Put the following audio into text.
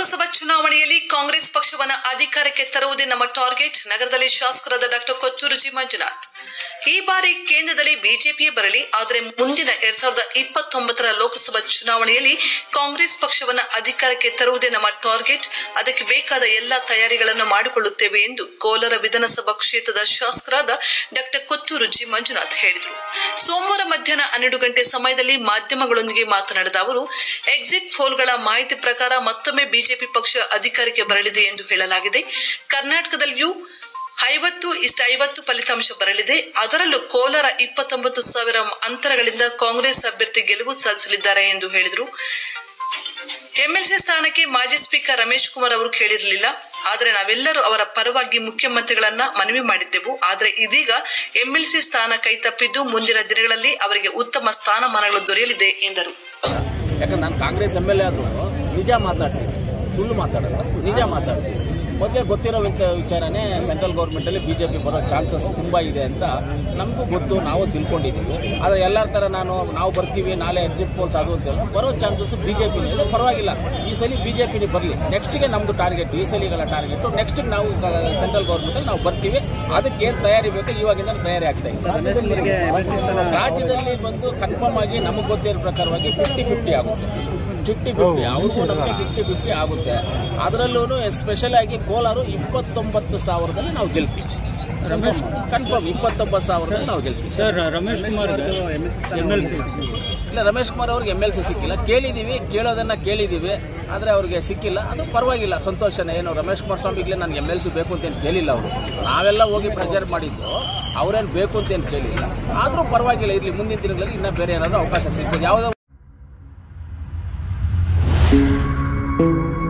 ಲೋಕಸಭಾ ಚುನಾವಣೆಯಲ್ಲಿ ಕಾಂಗ್ರೆಸ್ ಪಕ್ಷವನ್ನು ಅಧಿಕಾರಕ್ಕೆ ತರುವುದೇ ನಮ್ಮ ಟಾರ್ಗೆಟ್. ನಗರದಲ್ಲಿ ಶಾಸಕರಾದ ಡಾಕ್ಟರ್ ಕೊತ್ತೂರು ಜಿ ಮಂಜುನಾಥ್. ಈ ಬಾರಿ ಕೇಂದ್ರದಲ್ಲಿ ಬಿಜೆಪಿಯೇ ಬರಲಿ, ಆದರೆ ಮುಂದಿನ 2029ರ ಲೋಕಸಭಾ ಚುನಾವಣೆಯಲ್ಲಿ ಕಾಂಗ್ರೆಸ್ ಪಕ್ಷವನ್ನು ಅಧಿಕಾರಕ್ಕೆ ತರುವುದೇ ನಮ್ಮ ಟಾರ್ಗೆಟ್. ಅದಕ್ಕೆ ಬೇಕಾದ ಎಲ್ಲಾ ತಯಾರಿಗಳನ್ನು ಮಾಡಿಕೊಳ್ಳುತ್ತೇವೆ ಎಂದು ಕೋಲಾರ ವಿಧಾನಸಭಾ ಕ್ಷೇತ್ರದ ಶಾಸಕರಾದ ಡಾಕ್ಟರ್ ಕೊತ್ತೂರು ಜಿ ಮಂಜುನಾಥ್ ಹೇಳಿದರು. ಸೋಮವಾರ ಮಧ್ಯಾಹ್ನ 12 ಗಂಟೆ ಸಮಯದಲ್ಲಿ ಮಾಧ್ಯಮಗಳೊಂದಿಗೆ ಮಾತನಾಡಿದ ಅವರು, ಎಕ್ಸಿಟ್ ಪೋಲ್ಗಳ ಮಾಹಿತಿ ಪ್ರಕಾರ ಮತ್ತೊಮ್ಮೆ ಬಿಜೆಪಿ ಪಕ್ಷ ಅಧಿಕಾರಕ್ಕೆ ಬರಲಿದೆ ಎಂದು ಹೇಳಲಾಗಿದೆ. ಕರ್ನಾಟಕದಲ್ಲಿಯೂ 50-50 ಫಲಿತಾಂಶ ಬರಲಿದೆ. ಅದರಲ್ಲೂ ಕೋಲಾರ 29,000 ಅಂತರಗಳಿಂದ ಕಾಂಗ್ರೆಸ್ ಅಭ್ಯರ್ಥಿ ಗೆಲುವು ಸಾಧಿಸಲಿದ್ದಾರೆ ಎಂದು ಹೇಳಿದರು. ಎಂಎಲ್ಸಿ ಸ್ಥಾನಕ್ಕೆ ಮಾಜಿ ಸ್ಪೀಕರ್ ರಮೇಶ್ ಕುಮಾರ್ ಅವರು ಕೇಳಿರಲಿಲ್ಲ, ಆದರೆ ನಾವೆಲ್ಲರೂ ಅವರ ಪರವಾಗಿ ಮುಖ್ಯಮಂತ್ರಿಗಳನ್ನ ಮನವಿ ಮಾಡಿದ್ದೆವು. ಆದರೆ ಇದೀಗ ಎಂಎಲ್ಸಿ ಸ್ಥಾನ ಕೈತಪ್ಪಿದ್ದು ಮುಂದಿನ ದಿನಗಳಲ್ಲಿ ಅವರಿಗೆ ಉತ್ತಮ ಸ್ಥಾನಮಾನಗಳು ದೊರೆಯಲಿದೆ ಎಂದರು. ಯಾಕಂದ್ರೆ ನಾನು ಕಾಂಗ್ರೆಸ್ MLA ಆದರೂ ನಿಜ ಮಾತಾಡ್ತೀನಿ, ಸುಳ್ಳು ಮಾತಾಡಲ್ಲ, ನಿಜ ಮಾತಾಡ್ತೀನಿ. ಮೊದಲೇ ಗೊತ್ತಿರೋ ವಿಚಾರನೇ ಸೆಂಟ್ರಲ್ ಗೌರ್ಮೆಂಟಲ್ಲಿ BJP ಬರೋ ಚಾನ್ಸಸ್ ತುಂಬ ಇದೆ ಅಂತ ನಮಗೂ ಗೊತ್ತು, ನಾವು ತಿಳ್ಕೊಂಡಿದ್ದೀವಿ. ಆದರೆ ಎಲ್ಲರ ಥರ ನಾವು ಬರ್ತೀವಿ, ನಾಳೆ ಎಕ್ಸಿಟ್ ಪೋಲ್ಸ್ ಅದು ಅಂತೆಲ್ಲ ಬರೋ ಚಾನ್ಸಸ್ BJPನೇ ಇದೆ. ಪರವಾಗಿಲ್ಲ, ಈ ಸಲ BJPನೇ ಬರಲಿ. ನೆಕ್ಸ್ಟ್ಗೆ ನಮ್ಮದು ಟಾರ್ಗೆಟ್, ಈ ಸಲಿಗಳ ಟಾರ್ಗೆಟು ನೆಕ್ಸ್ಟ್ಗೆ ನಾವು ಸೆಂಟ್ರಲ್ ಗೌರ್ಮೆಂಟಲ್ಲಿ ನಾವು ಬರ್ತೀವಿ. ಅದಕ್ಕೆ ಏನು ತಯಾರಿ ಬೇಕು ಇವಾಗಿಂದ ತಯಾರಿ ಆಗ್ತಾ ಇದೆ. ರಾಜ್ಯದಲ್ಲಿ ಬಂದು ಕನ್ಫರ್ಮ್ ಆಗಿ ನಮಗೆ ಗೊತ್ತಿರೋ ಪ್ರಕಾರವಾಗಿ 50-50 ಆಗುತ್ತೆ. 50-50 ಅವ್ರಿಗೂ ನಮಗೆ 50-50 ಆಗುತ್ತೆ. ಅದರಲ್ಲೂ ಎಸ್ಪೆಷಲ್ ಆಗಿ ಕೋಲಾರ 29,000ದಲ್ಲಿ ನಾವು ಗೆಲ್ತೀವಿ. ಕನ್ಫರ್ಮ್ 29,000ದಲ್ಲಿ ನಾವು ಗೆಲ್ತೀವಿ. ಸರ್, ರಮೇಶ್ ಕುಮಾರ್ ಇಲ್ಲ, ರಮೇಶ್ ಕುಮಾರ್ ಅವ್ರಿಗೆ MLC ಸಿಕ್ಕಿಲ್ಲ. ಕೇಳೋದನ್ನ ಕೇಳಿದ್ದೀವಿ, ಆದರೆ ಅವ್ರಿಗೆ ಸಿಕ್ಕಿಲ್ಲ. ಅದು ಪರವಾಗಿಲ್ಲ, ಸಂತೋಷನೇ. ಏನು ರಮೇಶ್ ಕುಮಾರ್ ಸ್ವಾಮಿಗೆ ನಾನು MLC ಬೇಕು ಅಂತೇನು ಕೇಳಿಲ್ಲ. ಅವರು ನಾವೆಲ್ಲ ಹೋಗಿ ಪ್ರೆಜರ್ ಮಾಡಿದ್ದು, ಅವ್ರೇನು ಬೇಕು ಅಂತೇನು ಕೇಳಿಲ್ಲ. ಆದರೂ ಪರವಾಗಿಲ್ಲ, ಇರಲಿ, ಮುಂದಿನ ದಿನಗಳಲ್ಲಿ ಇನ್ನೂ ಬೇರೆ ಏನಾದರೂ ಅವಕಾಶ ಸಿಗ್ಬೋದು. ಯಾವುದೋ